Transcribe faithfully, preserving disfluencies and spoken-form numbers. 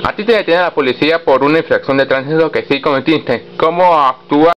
A ti te detiene la policía por una infracción de tránsito que sí cometiste. ¿Cómo actúa